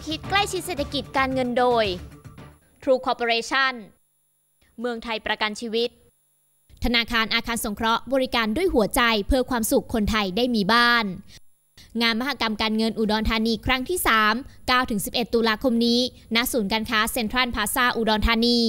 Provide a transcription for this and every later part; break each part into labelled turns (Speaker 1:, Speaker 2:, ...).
Speaker 1: ทิตย์ใกล้ชิดเศรษฐกิจการเงินโดย True Corporation เมืองไทยประกันชีวิตธนาคารอาคารสงเคราะห์บริการด้วยหัวใจเพื่อความสุขคนไทยได้มีบ้านงานมหกรรมการเงินอุดรธานีครั้งที่ 3 9-11 ตุลาคมนี้ณศูนย์การค้าเซ็นทรัลพลาซ่าอุดรธานี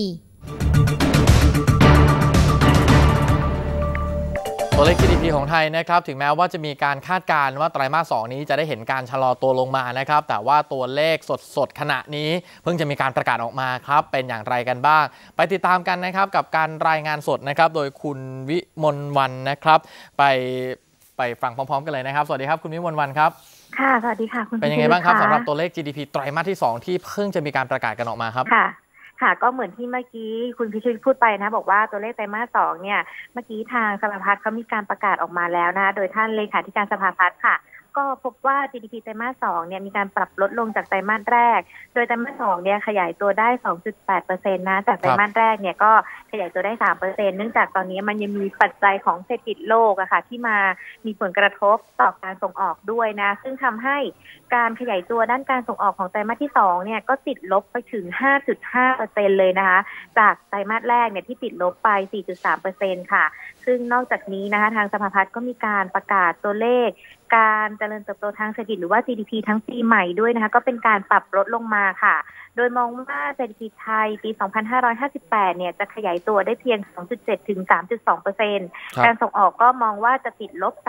Speaker 2: ตัวเลข GDP ของไทยนะครับถึงแม้ว่าจะมีการคาดการณ์ว่าไตรมาส 2นี้จะได้เห็นการชะลอตัวลงมานะครับแต่ว่าตัวเลขสดขณะนี้เพิ่งจะมีการประกาศออกมาครับเป็นอย่างไรกันบ้างไปติดตามกันนะครับกับการรายงานสดนะครับโดยคุณวิมลวรรณนะครับไปฟังพร้อมๆกันเลยนะครับสวัสดีครับคุณวิมลวรรณครับ
Speaker 3: ค่ะสวัสดีค่ะคุณ
Speaker 2: เป็นยังไงบ้างครับสำหรับตัวเลข GDP ไตรมาสที่ 2ที่เพิ่งจะมีการประกาศกันออกมาครับ
Speaker 3: ค่ะก็เหมือนที่เมื่อกี้คุณพิชิตพูดไปนะบอกว่าตัวเลขไตรมาส 2เนี่ยเมื่อกี้ทางสภาพัฒน์เขามีการประกาศออกมาแล้วนะโดยท่านเลขาธิการสภาพัฒน์ค่ะก็พบว่า GDP ไตรมาส 2เนี่ยมีการปรับลดลงจากไตรมาสแรกโดยไตรมาส 2เนี่ยขยายตัวได้ 2.8% นะจากไตรมาสแรกเนี่ยก็ขยายตัวได้ 3% เนื่องจากตอนนี้มันยังมีปัจจัยของเศรษฐกิจโลกอะค่ะที่มามีผลกระทบต่อการส่งออกด้วยนะซึ่งทำให้การขยายตัวด้านการส่งออกของไตรมาสที่2เนี่ยก็ติดลบไปถึง 5.5% เลยนะคะจากไตรมาสแรกเนี่ยที่ติดลบไป 4.3% ค่ะซึ่งนอกจากนี้นะคะทางสภาพัฒน์ก็มีการประกาศตัวเลขการเจริญเติบโตทางเศรษฐกิจหรือว่า GDP ทั้งปีใหม่ด้วยนะคะก็เป็นการปรับลดลงมาค่ะโดยมองว่าเศรษฐกิจไทยปี 2558 เนี่ยจะขยายตัวได้เพียง 2.7 ถึง 3.2% การส่งออกก็มองว่าจะติดลบ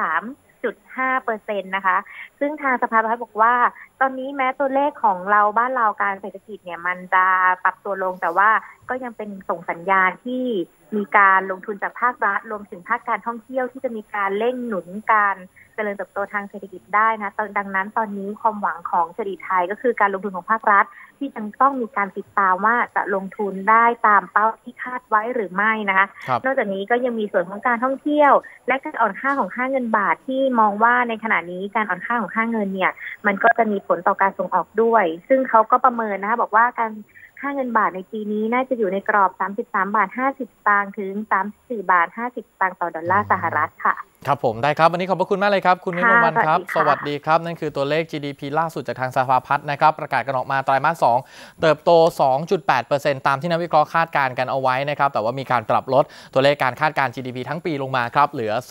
Speaker 3: 3.5% นะคะซึ่งทางสภาพัฒน์บอกว่าตอนนี้แม้ตัวเลขของเราบ้านเราการเศรษฐกิจเนี่ยมันจะปรับตัวลงแต่ว่าก็ยังเป็นส่งสัญญาณที่มีการลงทุนจากภาครัฐรวมถึงภาคการท่องเที่ยวที่จะมีการเร่งหนุนการเจริญเติบโตทางเศรษฐกิจได้นะดังนั้นตอนนี้ความหวังของเศรษฐกิจไทยก็คือการลงทุนของภาครัฐที่ยังต้องมีการติดตามว่าจะลงทุนได้ตามเป้าที่คาดไว้หรือไม่นะคะนอกจากนี้ก็ยังมีส่วนของการท่องเที่ยวและการอ่อนค่าของค่าเงินบาทที่มองว่าในขณะนี้การอ่อนค่าของค่าเงินเนี่ยมันก็จะมีผลต่อการส่งออกด้วยซึ่งเขาก็ประเมินนะคะบอกว่าการค่าเงินบาทในปีนี้น่าจะอยู่ในกรอบ 33.50 สตางค์ถึง 34.50 สตางค์ต่อดอลลาร์สหรัฐค่ะ
Speaker 2: ครับผมได้ครับวันนี้ขอบพระคุณมากเลยครับคุณวิมลวรรณครับสวัสดีครับนั่นคือตัวเลข GDP ล่าสุดจากทางสภาพัฒน์นะครับประกาศกันออกมาไตรมาส 2เติบโต 2.8% ตามที่นักวิเคราะห์คาดการณ์กันเอาไว้นะครับแต่ว่ามีการปรับลดตัวเลขการคาดการณ์ GDP ทั้งปีลงมาครับเหลือ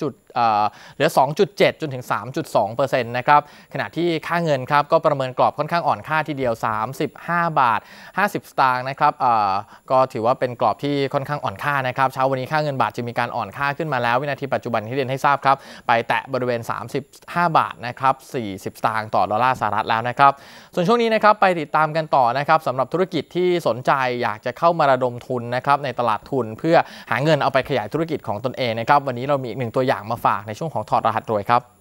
Speaker 2: 2.7 จนถึง 3.2% นะครับขณะที่ค่าเงินครับก็ประเมินกรอบค่อนข้างอ่อนค่าทีเดียว35.50 บาทนะครับก็ถือว่าเป็นกรอบที่ค่อนข้างอ่อนค่านะครับเช้าวันนี้ค่าเงินบาทจึงมีการอ่อนค่าขึ้นมาแล้ววินาทีปัจจุบันที่เรียนให้ทราบครับไปแตะบริเวณ35 บาทนะครับ40 สตางค์ต่อดอลลาร์สหรัฐแล้วนะครับส่วนช่วงนี้นะครับไปติดตามกันต่อนะครับสำหรับธุรกิจที่สนใจอยากจะเข้ามาระดมทุนนะครับในตลาดทุนเพื่อหาเงินเอาไปขยายธุรกิจของตนเองนะครับวันนี้เรามีอีกหนึ่งตัวอย่างมาฝากในช่วงของถอดรหัสรวยครับ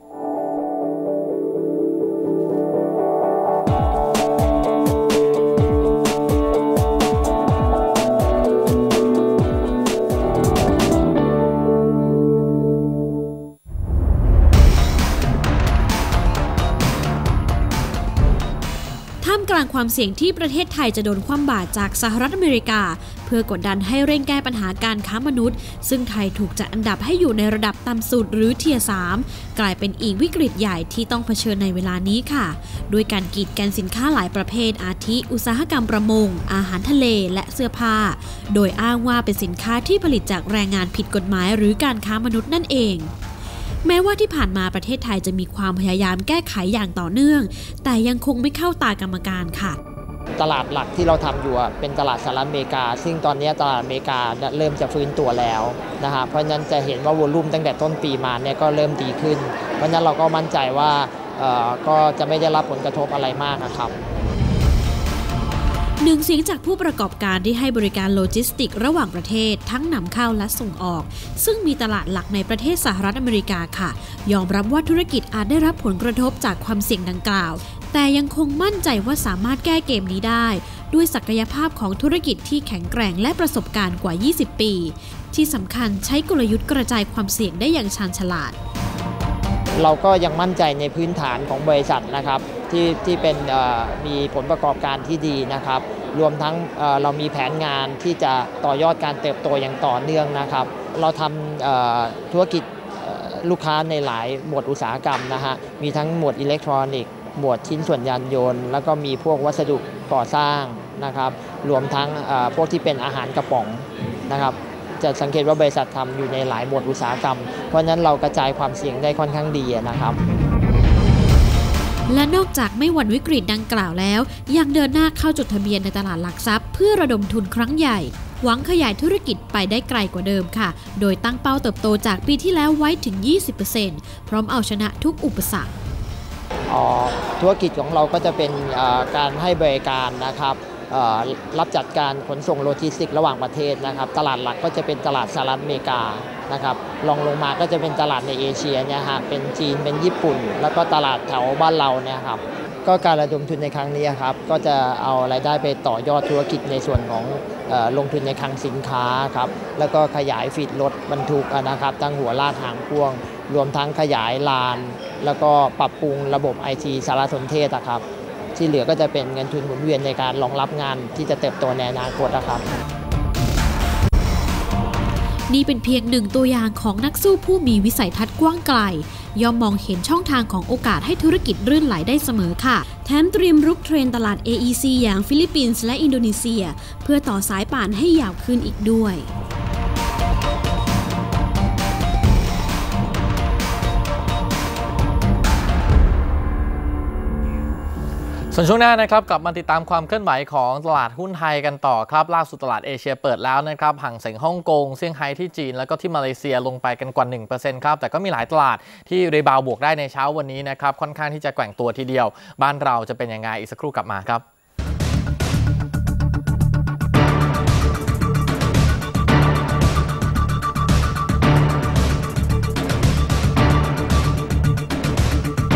Speaker 4: ท่ามกลางความเสี่ยงที่ประเทศไทยจะโดนคว่ำบาตรจากสหรัฐอเมริกาเพื่อกดดันให้เร่งแก้ปัญหาการค้ามนุษย์ซึ่งไทยถูกจัดอันดับให้อยู่ในระดับต่ำสุดหรือเทียร์ 3กลายเป็นอีกวิกฤตใหญ่ที่ต้องเผชิญในเวลานี้ค่ะด้วยการกีดกันสินค้าหลายประเภทอาทิอุตสาหกรรมประมงอาหารทะเลและเสื้อผ้าโดยอ้างว่าเป็นสินค้าที่ผลิตจากแรงงานผิดกฎหมายหรือการค้ามนุษย์นั่นเองแม้ว่าที่ผ่านมาประเทศไทยจะมีความพยายามแก้ไขอย่างต่อเนื่องแต่ยังคงไม่เข้าตากรรมการค่ะ
Speaker 5: ตลาดหลักที่เราทำอยู่เป็นตลาดสหรัฐอเมริกาซึ่งตอนนี้ตลาดอเมริกาเริ่มจะฟื้นตัวแล้วนะครับเพราะฉะนั้นจะเห็นว่าวอลุ่มตั้งแต่ต้นปีมาเนี่ยก็เริ่มดีขึ้นเพราะฉะนั้นเราก็มั่นใจว่าก็จะไม่ได้รับผลกระทบอะไรมากนะครับ
Speaker 4: หนึ่งเสียงจากผู้ประกอบการที่ให้บริการโลจิสติกระหว่างประเทศทั้งนำเข้าและส่งออกซึ่งมีตลาดหลักในประเทศสหรัฐอเมริกาค่ะยอมรับว่าธุรกิจอาจได้รับผลกระทบจากความเสี่ยงดังกล่าวแต่ยังคงมั่นใจว่าสามารถแก้เกมนี้ได้ด้วยศักยภาพของธุรกิจที่แข็งแกร่งและประสบการณ์กว่า 20 ปีที่สำคัญใช้กลยุทธ์กระจายความเสี่ยงได้อย่างชาญฉลาด
Speaker 5: เราก็ยังมั่นใจในพื้นฐานของบริษัทนะครับที่เป็นมีผลประกอบการที่ดีนะครับรวมทั้งเรามีแผนงานที่จะต่อยอดการเติบโตอย่างต่อเนื่องนะครับเราทำธุรกิจลูกค้าในหลายหมวดอุตสาหกรรมนะฮะมีทั้งหมวดอิเล็กทรอนิกส์หมวดชิ้นส่วนยานยนต์แล้วก็มีพวกวัสดุก่อสร้างนะครับรวมทั้งพวกที่เป็นอาหารกระป๋องนะครับจะสังเกตว่าบริษัททำอยู่ในหลายหมวดอุตสาหกรรมเพราะฉะนั้นเรากระจายความเสี่ยงได้ค่อนข้างดีนะครับ
Speaker 4: และนอกจากไม่หวั่นวิกฤตดังกล่าวแล้วยังเดินหน้าเข้าจดทะเบียนในตลาดหลักทรัพย์เพื่อระดมทุนครั้งใหญ่หวังขยายธุรกิจไปได้ไกลกว่าเดิมค่ะโดยตั้งเป้าเติบโตจากปีที่แล้วไว้ถึง 20% พร้อมเอาชนะทุกอุปสรรค
Speaker 5: ธุรกิจของเราก็จะเป็นการให้บริการนะครับรับจัดการขนส่งโลจิสติกส์ระหว่างประเทศนะครับตลาดหลักก็จะเป็นตลาดสหรัฐอเมริกานะครับรองลงมาก็จะเป็นตลาดในเอเชียเนี่ยฮะเป็นจีนเป็นญี่ปุ่นแล้วก็ตลาดแถวบ้านเราเนี่ยครับก็การระดมทุนในครั้งนี้ครับก็จะเอารายได้ไปต่อยอดธุรกิจในส่วนของลงทุนในคลังสินค้าครับแล้วก็ขยายฟีดรถบรรทุกนะครับตั้งหัวลากหางพ่วงรวมทั้งขยายลานแล้วก็ปรับปรุงระบบ IT สารสนเทศครับที่เหลือก็จะเป็นเงินทุนหมุนเวียนในการรองรับงานที่จะเติบโตในอนาคตนะครับ
Speaker 4: นี่เป็นเพียงหนึ่งตัวอย่างของนักสู้ผู้มีวิสัยทัศน์กว้างไกลย่อมมองเห็นช่องทางของโอกาสให้ธุรกิจรื่นไหลได้เสมอค่ะแถมเตรียมรุกเทรนตลาด AEC อย่างฟิลิปปินส์และอินโดนีเซียเพื่อต่อสายป่านให้ยาวขึ้นอีกด้วย
Speaker 2: ส่วนช่วงหน้านะครับกลับมาติดตามความเคลื่อนไหวของตลาดหุ้นไทยกันต่อครับล่าสุดตลาดเอเชียเปิดแล้วนะครับห่างเส็งฮ่องกงเซี่ยงไฮ้ที่จีนแล้วก็ที่มาเลเซียลงไปกันกว่า 1% ครับแต่ก็มีหลายตลาดที่รีบาวบวกได้ในเช้าวันนี้นะครับค่อนข้างที่จะแกว่งตัวทีเดียวบ้านเราจะเป็นยังไงอีกสักครู่กลับมาครับ